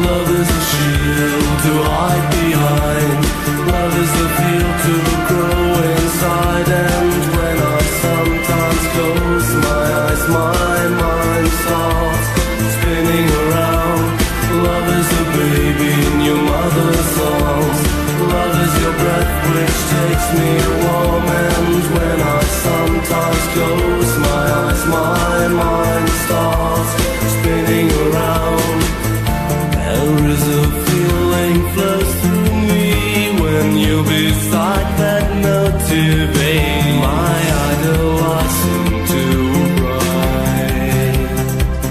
Love is a shield to hide behind. Love is the field to grow inside. And when I sometimes close my eyes, my mind starts spinning around. Love is a baby in your mother's arms. Love is your breath which takes me warm. And when I sometimes close my eyes, my mind starts spinning around. There is a feeling flows through me when you're beside that motivate. My idol I seem to write,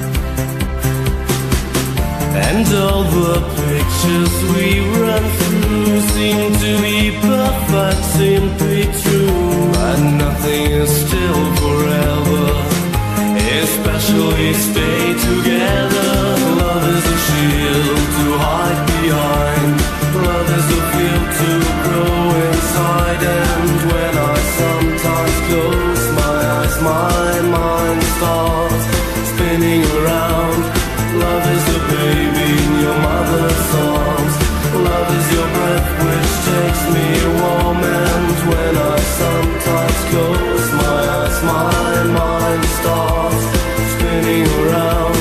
and all the pictures we run through seem to be perfect, seem to be true. But nothing is still forever, especially stay together. Love is a shield to hide behind. Love is a field to grow inside. And when I sometimes close my eyes, my mind starts spinning around. Love is a baby in your mother's arms. Love is your breath which takes me warm. And when I sometimes close my eyes, my mind starts spinning around.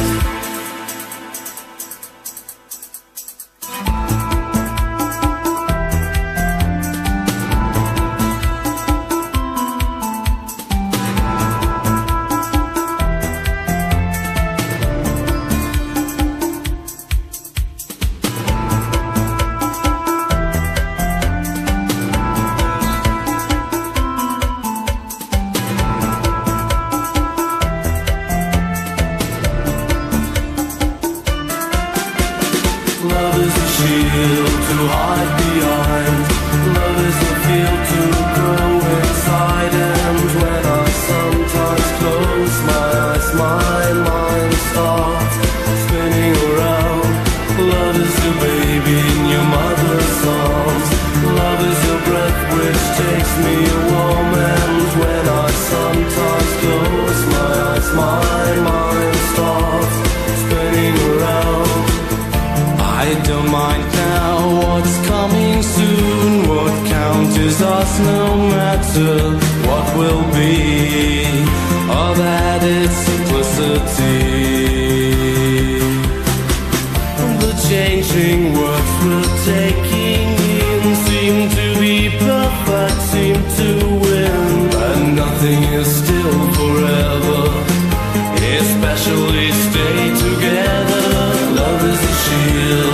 Love is a shield to hide behind. Love is a field to grow inside. And when I sometimes close my eyes, my mind starts spinning around. Love is the baby in your mother's arms. Love is your breath which takes me warm. And when I sometimes close my eyes, my mind starts spinning around. I don't mind now what's coming soon. What counts is us no matter what will be. All that is simplicity. The changing words we're taking in seem to be perfect, seem to win. But nothing is still forever, especially stay together. Love is a shield